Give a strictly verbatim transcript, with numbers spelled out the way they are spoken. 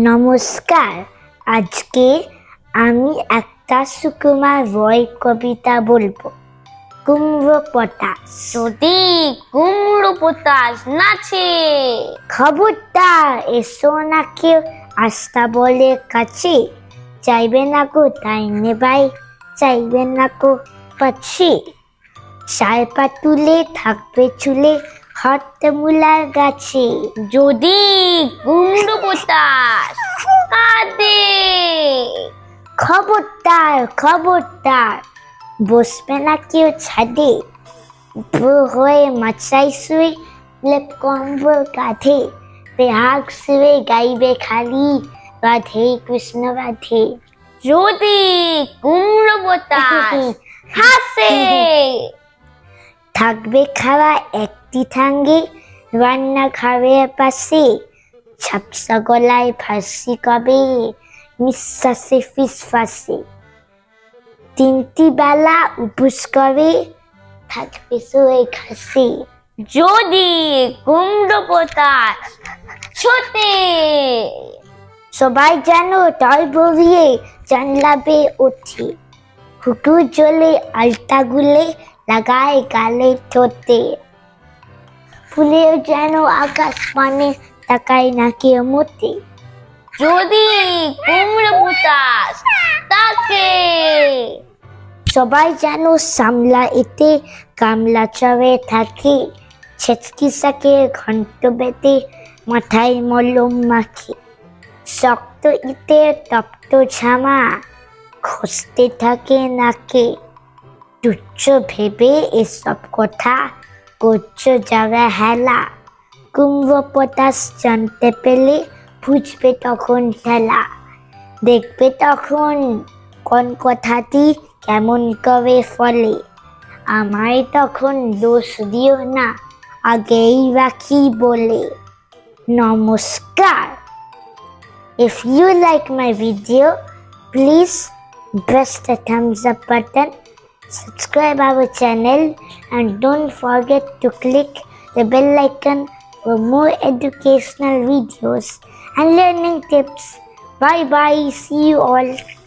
নমস্কার। আজকে আমি একটা সুকুমার রয় কবিতা বলবো। কুমড়ো পটাশ। যদি কুমড়ো পটাশ নাচে, খবরদার এসো না কেউ আস্থা বলে কাছে। চাইবে না গো তাই নেবাই, চাইবে না গো পাচ্ছে। চার পা তুলে থাকবে চুলে হরতে মূলার গাছে। যদি কুমড়ো পটাশ কাঁদে, খবরদার খবরদার বসবে না কেউ ছাদে। ভোর হয়ে মাচাই শুয়ে লেপ কম্বল কাঁধে। বেহাগ শুয়ে গাইবে খালি রাধে কৃষ্ণ রাধে। যদি কুমড়ো পটাশ হাসে, থাকবে খাওয়া একটি ঠাঙ্গে রান্না ঘরের পাশে। ঝাপসা গলায় ফাঁসি কবে নিঃশ্বাসে ফিসফাসে। তিনটি বেলা উপোস করে থাকবে শুয়ে ঘাসে। যদি কুমড়ো পটাশ ছোটে, সবাই যেন তল বরিয়ে জানলা বেয়ে ওঠে। হুকুর জলে আলতা গুলে লাগায় গালে ঠোঁটে। ফুলেও যেন আকাশ মানে তাকায় না কেউ মোটে। যদি কুমড়ো পটাশ তাকে, সবাই যেন সামলা এতে গামলা চড়ে থাকে। ছেচকি শাকে ঘন্ট বেঁধে মাথায় মলম মাখে। শক্ত ইতে তপ্ত ঝামা খসতে থাকে নাকে। তুচ্ছ ভেবে এসব কথা করছো যারা হেলা। কুমড়ো পটাশ জানতে পেলে বুঝবে তখন ঠেলা। দেখবে তখন কোন কথাটি কেমন করে ফলে। আমায় তখন দোষ দিও না আগেই রাখি বলে। নমস্কার। If you like my video, please press the thumbs up button, subscribe our channel, and don't forget to click the bell icon for more educational videos and learning tips. Bye bye. See you all.